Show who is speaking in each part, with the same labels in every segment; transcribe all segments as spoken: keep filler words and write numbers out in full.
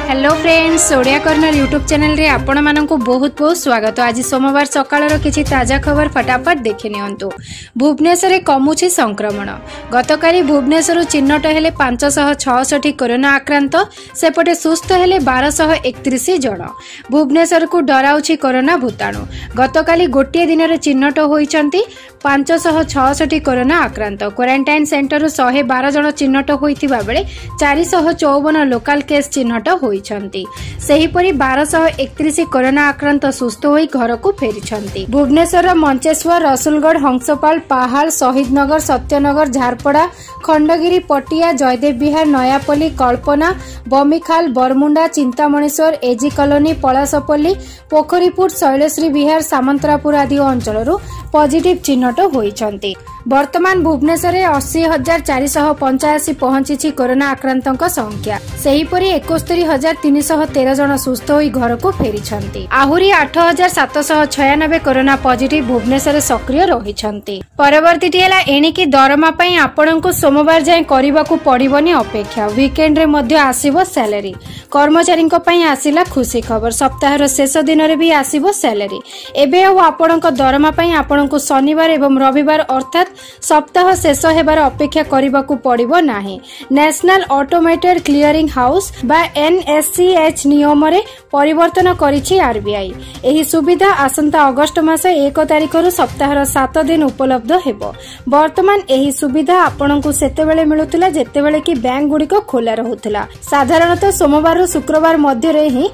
Speaker 1: Hello friends, Odia corner YouTube channel रे आपण मानकु बहुत बहुत स्वागत। आज सोमवार सकाळर किछि ताजा खबर फटाफट देखि नियंतु। भुवनेश्वर रे कमुछि संक्रमण। गतकाली भुवनेश्वर चिन्हट हेले पाँच सौ छियासठ कोरोना आक्रांत, सेपटे सुस्थ हेले बारह सौ एकतीस जन। भुवनेश्वर को डराउछि कोरोना भूताणु। गतकाली गोटे दिन रे चिन्हट होइछंती पाँच सौ छियासठ कोरोना आक्रांत। क्वारंटाइन सेंटर सौ बारह जन चिन्हट होइथिबा बेले चार सौ चौवन लोकल केस चिन्हट होइछंती। सेहीपरि बारह सौ एकतीस कोरोना आक्रांत सुस्थ होई घर को फेरिछंती। भुवनेश्वर मंचेश्वर, रसुलगढ़, हंसपाल, पाहाल, शहीदनगर, सत्यनगर, झारपड़ा, खंडगिरी, पटिया, जयदेव विहार, नयापल्ली, कल्पना, बमिखाल, बरमुंडा, चिंतामणीश्वर, एजी कॉलोनी, पलासपल्ली, पोखरीपुर, शैलश्री विहार, सामंतरापुर आदि अंचल पॉजिटिव चिन्हट होइछंती। वर्तमान भुवनेश्वर अस्सी हजार चार सौ पंचाशी पहुंची कोरोना आक्रांतों संख्या। सेहीपरि इकहत्तर हजार तीन सौ तेरह जन सुस्थ होई घर को फेरिछंती। आहुरी आठ हजार सात सौ छियानबे कोरोना पॉजिटिव भुवनेश्वर सक्रिय रहिछंती। परवर्ती हेला एणिकी दरमा पई आपणको सोमवार जाय करिबाकू पड़िबनी अपेक्षा। वीकेंड रे मध्य आसीबो सैलरी। कर्मचारीଙ୍କ पई आसिला खुशी खबर। सप्ताहर शेष दिन रे भी आसीबो सैलरी। एबे अब आपणको दरमा पई आपणको शनिवार एवं रविवार अर्थात सप्ताह शेष हेबार अपेक्षा करिबाकू पड़िबो नाही। नेशनल ऑटोमेटेड क्लियरिंग हाउस बा एनएससीएच नियम रे परिवर्तन करिछि आरबीआई। एही सुविधा आसंता अगस्त मास एक तारिख रु सप्ताहर सात दिन उपलब्ध हेबो। वर्तमान एही सुविधा आपणको सेतेबेले मिलुतला जेतेबेले कि बैंक गुडीको खोला रहुतला। साधारणतः सोमवार रु शुक्रवार मध्य रे ही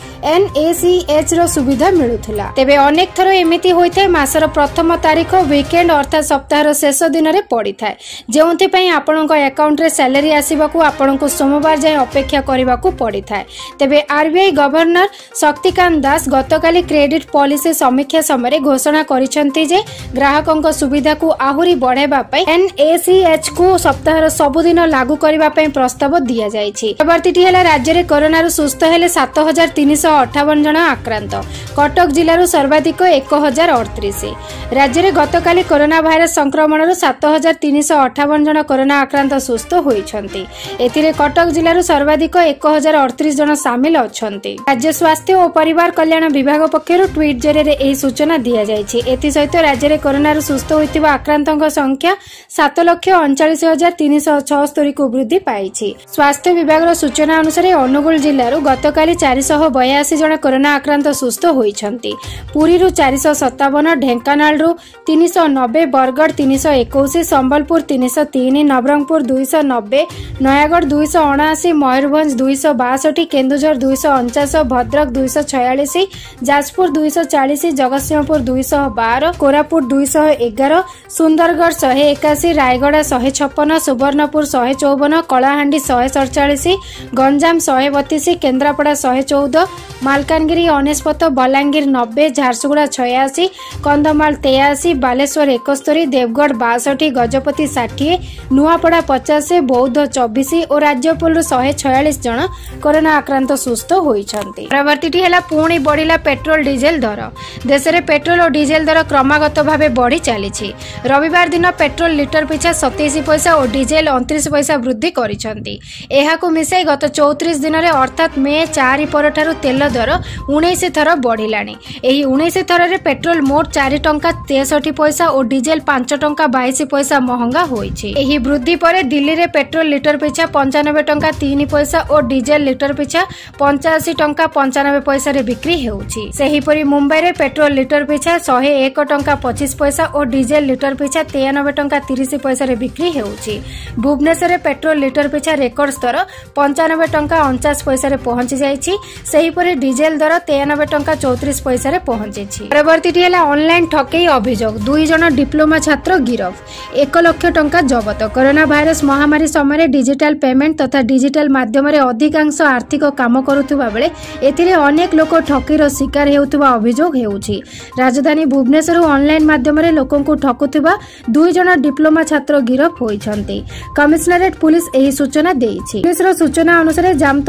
Speaker 1: एनएसीएच रो सुविधा मिलुतला। तेबे अनेक थरो एमिति होइथे मासर प्रथम तारिख वीकेंड अर्थात सप्ताहर शेष दिन रे पड़ी थाए, जेउथि पई आपणको अकाउंट रे सैलरी आसीबाकू आपणको सोमवार जाय अपेक्षा करिबाकू पड़ी थाए। तेबे आरबीआई गवर्नर शक्तिकांत दास गतकाली क्रेडिट पॉलिसी समीक्षा समय घोषणा करिसंती जे ग्राहकଙ୍କ सुविधा को आहुरी बढ़ाइबा पई एनएसीएच को सप्ताहर सबुदिन लागू करिबा पई प्रस्ताव दिया जायछि। परवर्ती हेला राज्य रे कोरोना रु सुस्थ हेले सात हजार तीन सौ अट्ठावन जन आक्रांत। कटक जिल्ला रु सर्वाधिक एक हजार अड़तीस। राज्य रे गतकाली कोरोना भाइरस संक्रमण रु सात हजार तीन सौ अट्ठावन जन कोरोना आक्रांत सुस्थ होइछंती। एथिरे कटक जिल्ला रु सर्वाधिक एक हजार अड़तीस जन शामिल अछंती। राज्य स्वास्थ्य और परिवार कल्याण विभाग पक्षरु ट्वीट जरिए एही सूचना दिया जायछि। एथि सहित राज्य रे कोरोना रु सुस्थ होइतिबा आक्रांतଙ୍କ संख्या सात लाख उनचालीस हजार तीन सौ छिहत्तर को वृद्धि पाइछि। स्वास्थ्य विभाग रो सूचना अनुसार अनुगुल जिल्ला रु गतकाली चार सौ बयासी जन कोरोना आक्रांत सुस्थ होइछंती। पुरी रु चार सौ सत्तावन, ढेंकानाल रु तीन सौ नब्बे, बरगढ़ तीन सौ इक्कीस, संबलपुर तीन सौ तीन, नवरंगपुर दो सौ नब्बे, नयागढ़ दो सौ उनासी, मयूरभंज दो सौ बासठ, केन्दुझर दो सौ उनचास, भद्रक दो सौ छियालीस, जाजपुर दो सौ चालीस, जगतसिंहपुर दो सौ बारह, कोरापुट दो सौ ग्यारह, सुंदरगढ़ एक सौ इक्यासी, रायगढ़ एक सौ छप्पन, सुवर्णपुर एक सौ चौवन, कलाहांडी एक सौ सड़चाश, गंजाम एक सौ बत्तीस, केन्द्रापड़ा एक सौ चौदह, मालकानगिरी अनेश्पत, बलांगीर नब्बे, झारसुगुड़ा छियासी, कंधमाल तेयासी, बालेश्वर इकहत्तर, देवगढ़ बासठ, गजपति साठ, नुआपड़ा पचास, बौद्ध चौबीस और राज्यपाल एक सौ छियालीस जन कोरोना आक्रांत सुस्थ होइछंती। परवर्ती हेला पुणी बढ़िला पेट्रोल डीजेल दर। देश में पेट्रोल और डीजेल दर क्रमागत भाव बढ़ी चली। रविवार दिन पेट्रोल लिटर पिछा सतैश पैसा और डीजेल उनतीस पैसा वृद्धि करिसंती। एहाकु मिसाई गत चौतीस दिन में अर्थात मे चार परठारु तेल दर उन्नीस थर बढ़िलानी। एही उन्नीस थर रे पेट्रोल मोट चार टंका तेसठ पैसा और डीजेल पांच टंका बाईस पैसा महंगा होइछि। एही वृद्धि पर दिल्ली रे पेट्रोल लिटर पिछा पंचानबे टंका तीन पैसा और डीजेल लिटर पिछा पंचाशी टंका पंचानबे पैसा रे बिक्री हेउछि। सेहीपरि मुंबई रे पेट्रोल लिटर पिछा एक सौ एक टंका पच्चीस पैसा और डीजेल लिटर पिछा तिरानबे टंका तीस पैसा रे बिक्री हेउछि। भुवनेश्वर रे पेट्रोल लिटर पिछा रेकर्ड स्तर पंचानबे टंका उनचास पैसा रे पहुंची जाइछि। सेहीपरि डीजेल दर तिरानबे टंका चौतीस पैसा रे पहुंचिछि। परवर्ती हेला ऑनलाइन ठकेई अभियोग। दुई जन डिप्लोमा छात्र गिरफ। एक लाख टंका जबत। कोरोना भाइरस महामारी समय डिजिटल पेमेंट तथा डिजिटल माध्यम रे अधिकांश आर्थिक काम करुवा बेले एथिरे अनेक लोक ठकीर शिकार हेउथुवा अभियोग हेउछि। राजधानी भुवनेश्वर ऑनलाइन माध्यम रे लोकंकु ठकुथुवा दुई जन डिप्लोमा छात्र गिरफ होइछंती। कमिशनरेट पुलिस एही सूचना देइछि। पुलिस रो सूचना अनुसार जामतरा गैंग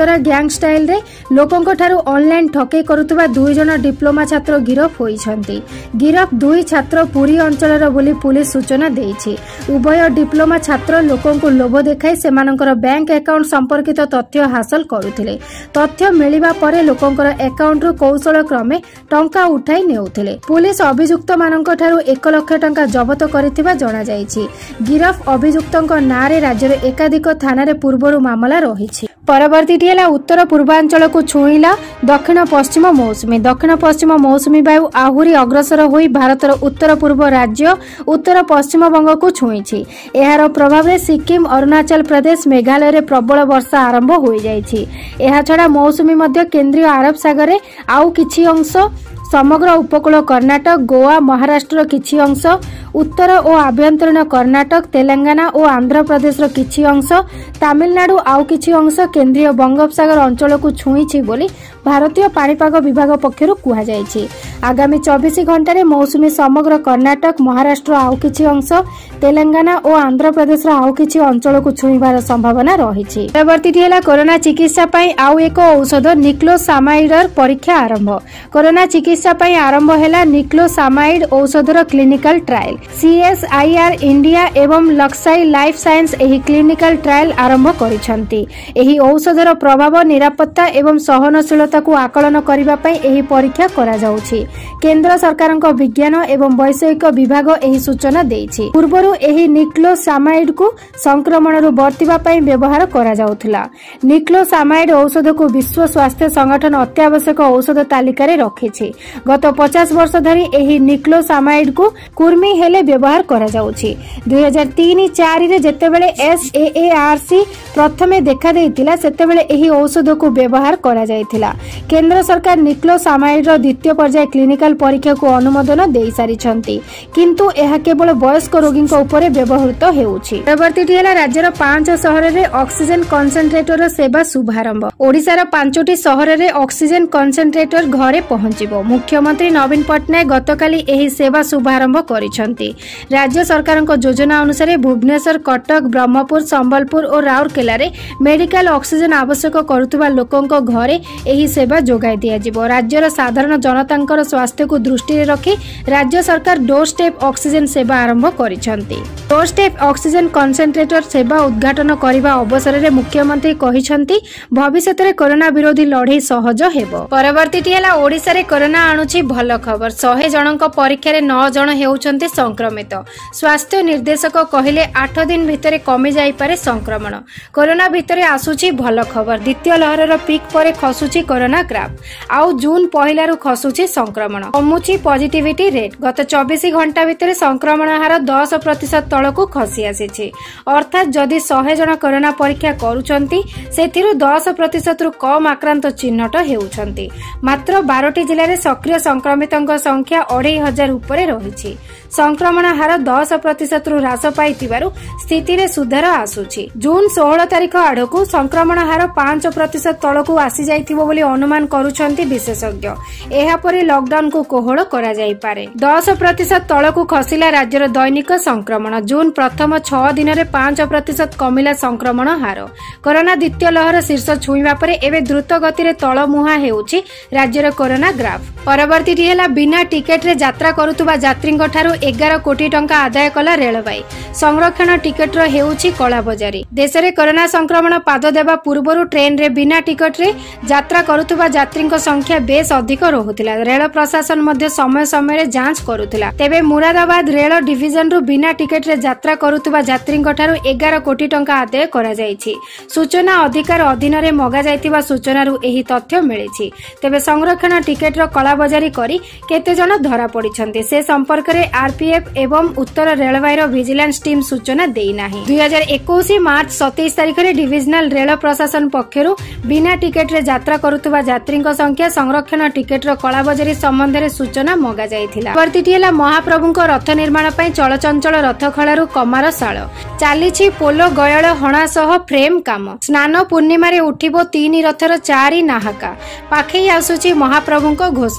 Speaker 1: स्टाइल रे लोकंक ठारू ऑनलाइन ठके करुवा दुई जन डिप्लोमा छात्र गिरफ होइछन्ति। गिरफ दुई छात्र पुरी अंचलर बोली पुलिस सूचना देइछि। उभय डिप्लोमा छात्र लोकंक लोभ देखाई सेमानकर बैंक अकाउंट संपर्कित तथ्य हासिल करुथिले। तथ्य मिलिबा परे लोकंकर अकाउंट रु कौशल क्रमे टंका उठाई नेउथिले। पुलिस अभियुक्त मानक ठारू एक लाख टंका जब्त करिथिबा जणा जाइछि। गिरफ अभियुक्तଙ୍କ नारे राज्यर एकाधिक थाना रे पूर्वरु मामला रहिछि। परवर्ती हेला उत्तर पूर्वांचल को छुईला दक्षिण पश्चिम मौसुमी। दक्षिण पश्चिम मौसुमी वायु आहुरी अग्रसर होई भारतर उत्तर पूर्व राज्य उत्तर पश्चिम बंग को छुईछि। एहार प्रभाव रे सिक्किम, अरुणाचल प्रदेश, मेघालय रे प्रबल वर्षा आरंभ होई जाइछि। एहा छडा मौसुमी मध्य केंद्रीय अरब सागर रे आउ किछि अंश, समग्र उपकूल कर्णाटक, गोवा, महाराष्ट्र किछि अंश, उत्तर और आभ्यंतरीण कर्णाटक, तेलंगाना और आंध्र प्रदेश किछि अंश, तमिलनाडु आउ किछि अंश केंद्रीय बंगोपसागर अंचल को छुईछि बोली भारतीय पाणीपाग विभाग पक्षरु कुहा जायछि। आगामी चौबीस घंटा रे मौसुमी समग्र कर्णाटक, महाराष्ट्र आउ किछि अंश, तेलंगाना और आंध्र प्रदेश आउ किछि अंचल को छुईबार संभावना रहिछि। परवर्ती हेला कोरोना चिकित्सा पई आउ एक औषध निक्लोसामाइडर परीक्षा आरंभ। कोरोना चिकित्सा पई आरंभ हेला निक्लोसामाइड औषधर क्लिनिकल ट्रायल। सीएसआईआर इंडिया एवं लक्साई लाइफ साइंस एही क्लिनिकल ट्रायल आरंभ करिसंती। एही औषधर प्रभाव, निरापत्ता एवं सहनशीलता को आकलन करिबा पई एही परीक्षा करा जाउछि। केंद्र सरकारक विज्ञान एवं वैषयिक विभाग एही सूचना देइछि। पूर्वरु एही निक्लोसामाइड को संक्रमणरु बर्तिबा पई व्यवहार करा जाउथिला। निक्लोसामाइड औषध को विश्व स्वास्थ्य संगठन अत्यावश्यक औषध तालिका रे रखिछि। गत पचास वर्ष धरी एही निक्लोसामाइड को कुर्मी हेले व्यवहार करा जाउछि। दुई हजार तीन चार रे जेतेबेले एसएएआरसी प्रथमे देखा देइतिला सेतेबेले एही औषध को व्यवहार करा जाइतिला। केंद्र सरकार निक्लोसामाइड रो द्वितीय पर्याय क्लिनिकल परीक्षा को अनुमोदन देई सारिछंती, किंतु एहा केवल वयस्क रोगींक उपरे व्यवहृत हेउछि। परवर्ती हेला राज्यर पांच शहर रे ऑक्सीजन कंसंट्रेटर सेवा शुभारंभ। ओडिसा पांचटी शहर रे ऑक्सीजन कंसंट्रेटर घरे पहुंचिबो। मुख्यमंत्री नवीन पटनायक गतकाली एही सेवा शुभारंभ करिसंती। राज्य सरकारक योजना अनुसार भुवनेश्वर, कटक, ब्रह्मपुर, संबलपुर और राउरकेला रे मेडिकल ऑक्सीजन आवश्यक करुवा लोकंक घरे एही सेवा जोगाई दिया जिवो। राज्यर साधारण जनतांकर स्वास्थ्य को दृष्टि रे रखी राज्य सरकार डोर स्टेप ऑक्सीजन सेवा आरंभ करिसंती। डोर स्टेप ऑक्सीजन कंसंट्रेटर सेवा उद्घाटन करिबा अवसर रे मुख्यमंत्री कहिसंती भविष्यत रे कोरोना विरोधी लड़ाई सहज हेबो। परवर्ती हेला ओडिसा रे कोरोना आणुछि भल खबर। सौ जनक परीक्षा रे नौ जन हेउचंती संक्रमित। स्वास्थ्य निर्देशक कहिले आठ दिन भितरे कमी जाई पारे संक्रमण। कोरोना भितरे आसुछि भल खबर। द्वितीय लहरर पीक परे खसुछि कोरोना ग्राफ। आउ जून पहिला रु खसुछि संक्रमण। कमुछि पॉजिटिविटी रेट। गत चौबीस घंटा भितरे संक्रमण हार दस प्रतिशत तळकु खसी आसीछि। अर्थात जदि सौ जन कोरोना परीक्षा करूचंती सेथिरु दस प्रतिशत रु कम आक्रांत चिन्हट हेउचंती। मात्र बारह जिल्ला रे सक्रिय संक्रमितଙ୍କ संख्या अढ़ाई हजार उपरे रहिछि। संक्रमण हार दस प्रतिशत रु ह्रास पाइतिबारु स्थिति रे सुधार आसुछि। जून सोलह तारिख आडकु संक्रमण हार पांच प्रतिशत तळकु आसी जाइथिबो बोली अनुमान करूछंती विशेषज्ञ। एहा परे लॉकडाउन को कोहळ करा जाई पारे। दस प्रतिशत तळकु खसिला राज्यर दैनिक संक्रमण। जून प्रथम छह दिन रे पांच प्रतिशत कमिला संक्रमण हार। कोरोना द्वितीय लहर शीर्ष छुईबा परे एबे द्रुत गति रे तळ मुहा हेउछि राज्यर कोरोना ग्राफ। परवर्ती हेला बिना टिकेट रे यात्रा करुतुबा यात्रींक ठारू एगार कोटी टंका आदाय कला रेलवाई। संरक्षण टिकेट रो हेउछि कला बजारी। देश रे कोरोना संक्रमण पाद देबा पूर्वरु ट्रेन रे बिना टिकट रे यात्रा करुतुबा यात्रींक संख्या बेस अधिक रहुतिला। रेल प्रशासन मध्ये समय समय रे जांच करुतिला। तेबे मुरादाबाद रेल डिविजन रु बिना टिकेट रे यात्रा करुतुबा यात्रींक ठारू एगार कोटी टंका आदाय करा जायछि। सूचना अधिकार अधीन रे मगा जायतिबा सूचना रु एही तथ्य मिलिछि। तेबे संरक्षण टिकेट रो कला बजारी करी केते जण धरा पडिछन्ते से संपर्क रे आरपीएफ एवं उत्तर रेलवाई रो विजिलेंस टीम सूचना देई नाही। दुई हजार इक्कीस मार्च सत्ताईस तारिख रे डिविजनल रेल प्रशासन पक्षरु बिना टिकेट रे यात्रा करुतुबा यात्रींक संख्या संरक्षण टिकेट रो कला बजारी संबंध रे सूचना मगा जायथिला। परवर्ती हेला महाप्रभुंक रथ निर्माण पई चलचंचल रथ खळारु कमार साळ चालीछि। पोलो गयाळ हणा सह फ्रेम काम। स्नान पूर्णिमा रे उठिबो तीन रथर चारि नाहाका। पाखै आसुछि महाप्रभुंक घोषणा।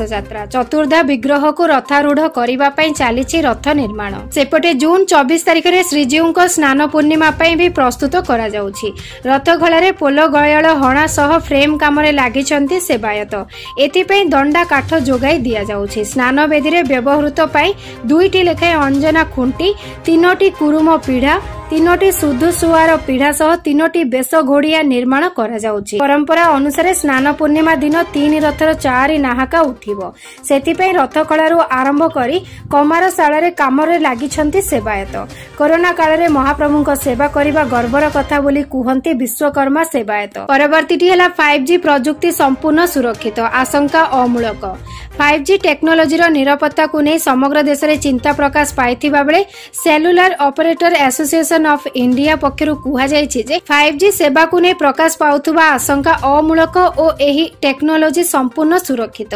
Speaker 1: यात्रा चतुर्धा विग्रह को रथारूढ़ करने चली रथ निर्माण। सेपटे जून चौबीस तारिख में श्रीजीव स्नान पूर्णिमा भी प्रस्तुत करा जाउछि। रथ गलारे पोल गयाल हणा सह फ्रेम काम लगी सेवायत। एथिपाई दंडा काठ जोगाई दिया जाउछि। स्नान बेदी रे व्यवहृत पाई दुईटी लेखाएं अंजना खुंटी, तीनोटी कुरुम पीढ़ा, तीनोटी सुधु सुआर पीढ़ा सह तीनोटी बेस घोड़िया निर्माण करा जाउछि। परंपरा अनुसार स्नान पूर्णिमा दिन तीन रथर चारि नाहाका उठिबो। सेथिपाई रथ कलारू आरंभ करी कमारशाला कामरे लागिछन्ति सेवायत। कोरोना काल रे महाप्रभुଙ୍କ सेवा करिबा गर्वर कथा बोली कुहंती विश्वकर्मा सेवायत। परवर्तीटी हैला फाइव जी प्रजुक्ति संपूर्ण सुरक्षित, आशंका अमूलक। फाइव जी टेक्नोलोजी रो निरापत्ता को नै समग्र देश रे चिंता प्रकाश पाइथिबा बेले cellular operator association of India पक्षरु कुहा जायछि जे फाइव जी सेवा को नै प्रकाश पाउथुबा आशंका अमूलक ओ एही टेक्नोलोजी संपूर्ण सुरक्षित।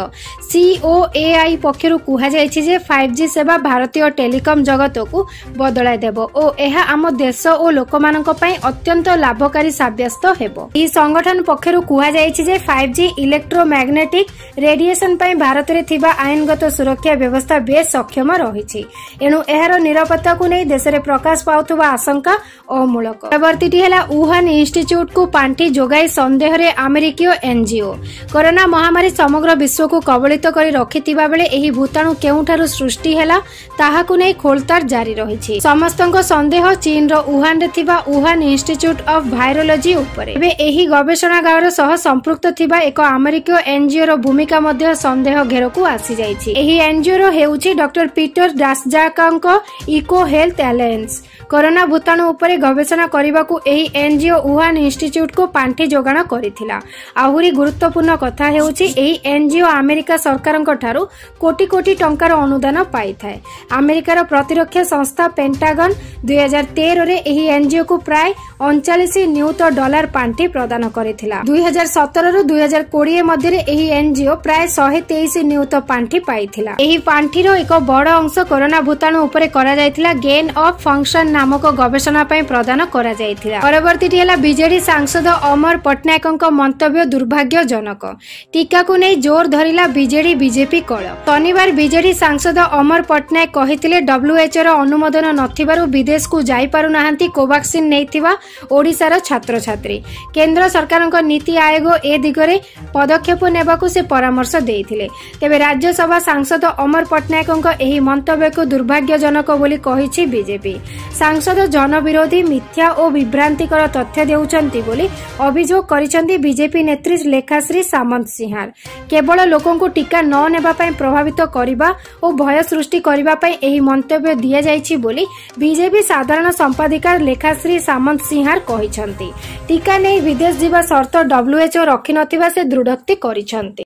Speaker 1: सीओएआई पक्षरु कुहा जायछि जे फाइव जी सेवा भारतीय टेलिकम जगत को बदलाय देबो ओ एहा आम देश ओ लोकमानक पई अत्यंत लाभकारी साब्यस्त हेबो। ई संगठन पक्षरु कुहा जायछि जे फाइव जी इलेक्ट्रोमैग्नेटिक रेडिएशन पई भारत रे थिबा आईनगत सुरक्षा व्यवस्था बेस सक्षम रहिछि। एनु एहार निरापत्ता को नै देश रे प्रकाश पाउथुबा आशंका अमूलक। परवर्तीटी हैला वुहान इंस्टीट्यूट को पांठी जोगाई संदेह रे अमेरिकीय एनजीओ। कोरोना महामारी समग्र विश्व को कबलित करी रखिथिबा बेले एही भूताणु केउठारु सृष्टि हैला ताहाकु नै खोलतार जारी रहिछि। समस्तଙ୍କ संदेह चीन रो वुहान रे थिबा वुहान इंस्टीट्यूट ऑफ वायरोलॉजी उपरे। एबे एही गवेषणागार सह संपृक्त थिबा एक अमेरिकीय एनजीओ रो भूमिका मध्ये संदेह घेरकु आसी जाइछि। एही एनजीओ रो हेउछि डॉक्टर पीटर डासजाकांक इको हेल्थ अलायंस। कोरोना भूताणु उपरे गवेषणा करबाकू एही एनजीओ वुहान इंस्टीट्यूट को पांठी जोगाण करिथिला। आहुरी गुरुत्वपूर्ण कथा हेउछि एही एनजीओ अमेरिका सरकारक ठारू कोटी कोटी टंकार अनुदान पाइथाय। अमेरिकार प्रतिरक्षा संस्था पेंटागन दुई हजार तेरह रे एही एनजीओ को प्राय उनचालीस नियुत डॉलर पांठी प्रदान करिथिला। दुई हजार सत्रह रु दुई हजार बीस मध्ये रे एही एनजीओ प्राय एक सौ तेईस नियुत पांठी पाइथिला। एही पांठीरो एक बड़ अंश कोरोना भूताणु उपरे करा जायथिला गेन ऑफ फंक्शन नामक गवेषणा पई प्रदान करा जायथिला। परवर्तीटी हैला बीजेडी सांसद अमर पटनायकଙ୍କ मंतव्य दुर्भाग्यजनक। टीका को नै जोर धरिला बीजेडी बीजेपी कळ। शनिवार बीजेडी सांसद अमर पटनायक कहिथिले डब्ल्यूएचओ रो अनुमोदन नथिबारु विदेश को जाई पारु नाहंती कोवैक्सीन नैथिबा ओडिसार छात्र छात्री। केंद्र सरकारଙ୍କ नीति आयोग ए दिगरे पदक्षेप नेबाकू से परामर्श देइथिले। तेबे राज्यसभा सांसद अमर पटनायकଙ୍କ एही मंतव्य को दुर्भाग्यजनक बोली कहिछि बीजेपी। सांसद जनविरोधी मिथ्या और विभ्रांतिकर तथ्य देउछंती बोली अभियोग करिसंती बीजेपी नेत्री लेखाश्री सामंत सिंहार। केवल लोकों को टीका न नेबा पई प्रभावित करिबा और भय सृष्टि करिबा पई एही मंतव्य दिया जाइछि बोली बीजेपी साधारण संपादिका लेखाश्री सामंत सिंहार कहिसंती। टीका नै विदेश जीवा शर्त डब्ल्यूएचओ रखि नथिबा से दृढ़ोक्ति करिसंती।